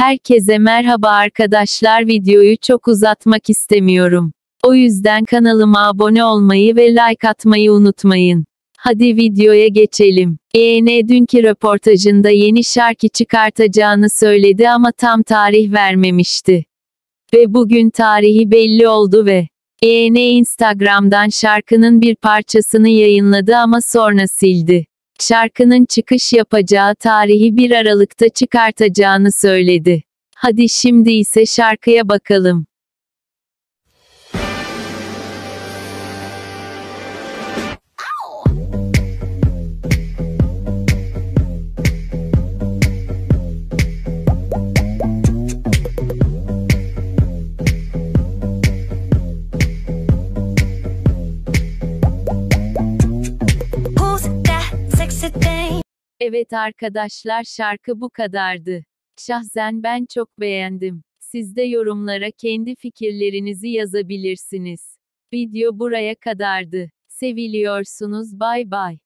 Herkese merhaba arkadaşlar, videoyu çok uzatmak istemiyorum. O yüzden kanalıma abone olmayı ve like atmayı unutmayın. Hadi videoya geçelim. EN dünkü röportajında yeni şarkı çıkartacağını söyledi ama tam tarih vermemişti. Ve bugün tarihi belli oldu ve EN Instagram'dan şarkının bir parçasını yayınladı ama sonra sildi. Şarkının çıkış yapacağı tarihi 1 Aralık'ta çıkartacağını söyledi. Hadi şimdi ise şarkıya bakalım. Evet arkadaşlar, şarkı bu kadardı. Şahsen ben çok beğendim. Siz de yorumlara kendi fikirlerinizi yazabilirsiniz. Video buraya kadardı. Seviliyorsunuz, bay bay.